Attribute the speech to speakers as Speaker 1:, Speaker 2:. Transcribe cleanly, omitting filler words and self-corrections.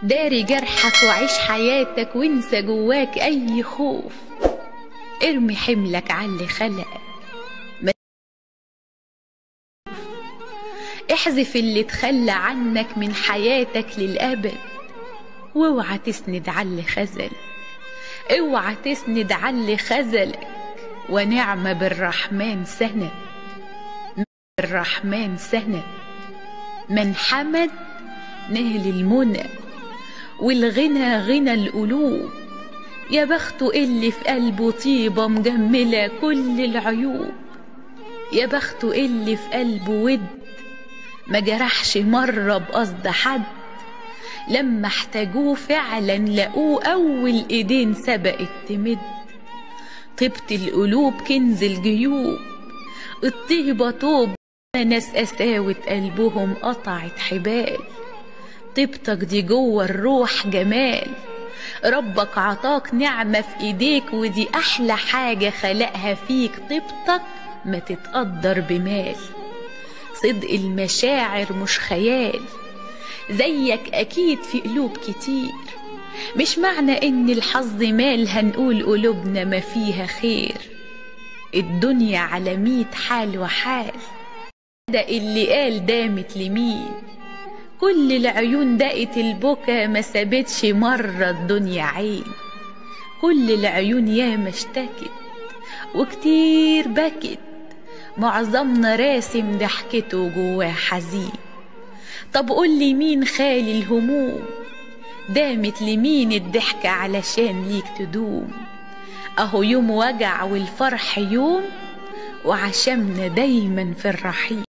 Speaker 1: داري جرحك وعيش حياتك وانسى جواك اي خوف. ارمي حملك عاللي خلقك، احذف اللي تخلى عنك من حياتك للأبد. واوعى تسند عاللي خذلك، اوعى تسند عاللي خذلك. ونعم بالرحمن سند، الرحمن سند. من حمد نهل المنى، والغنى غنى القلوب. يا بخته اللي في قلبه طيبة مجملة كل العيوب. يا بخته اللي في قلبه ود ما جرحش مرة بقصد حد. لما احتاجوه فعلا لقوه أول ايدين سبقت تمد. طيبة القلوب كنز الجيوب، الطيبة طوب ناس قساوة قلبهم قطعت حبال. طيبتك دي جوه الروح جمال، ربك عطاك نعمة في ايديك ودي احلى حاجة خلقها فيك. طيبتك ما تتقدر بمال، صدق المشاعر مش خيال. زيك اكيد في قلوب كتير، مش معنى ان الحظ مال هنقول قلوبنا ما فيها خير. الدنيا على 100 حال وحال، ده اللي قال دامت لمين. كل العيون دقت البكا ما سابتش مرة الدنيا عين. كل العيون ياما اشتكت وكتير بكت، معظمنا راسم ضحكته جواه حزين. طب قولي مين خالي الهموم، دامت لمين الضحكة علشان ليك تدوم. اهو يوم وجع والفرح يوم، وعشمنا دايما في الرحيم.